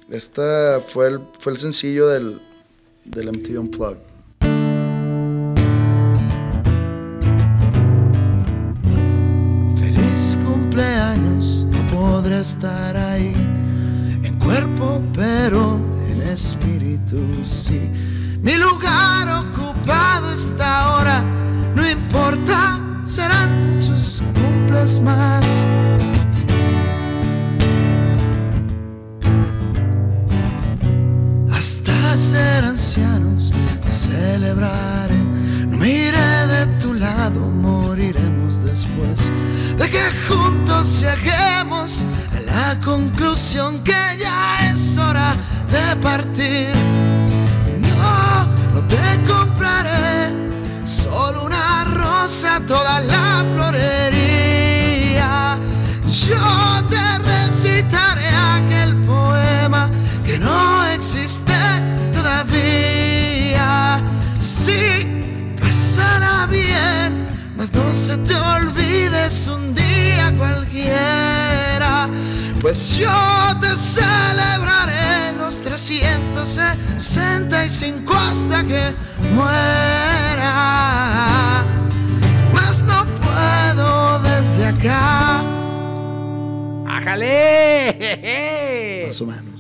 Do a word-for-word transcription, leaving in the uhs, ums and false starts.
Esta fue el, fue el sencillo del, del M T V Unplugged. Feliz cumpleaños, no podré estar ahí en cuerpo, pero en espíritu sí. Mi lugar ocupado está ahora, no importa, serán muchos cumples más. Hasta ser ancianos te celebraré, no me iré de tu lado, moriremos después de que juntos lleguemos a la conclusión que ya es hora de partir. No, no te compraré solo una rosa, toda la florería. Yo te recitaré aquel poema que no existe todavía. Sí, pasará bien, mas no se te olvides un día cualquiera, pues yo te celebraré los trescientos sesenta y cinco hasta que muera. Mas no puedo desde acá. ¡Ájale! Más o menos.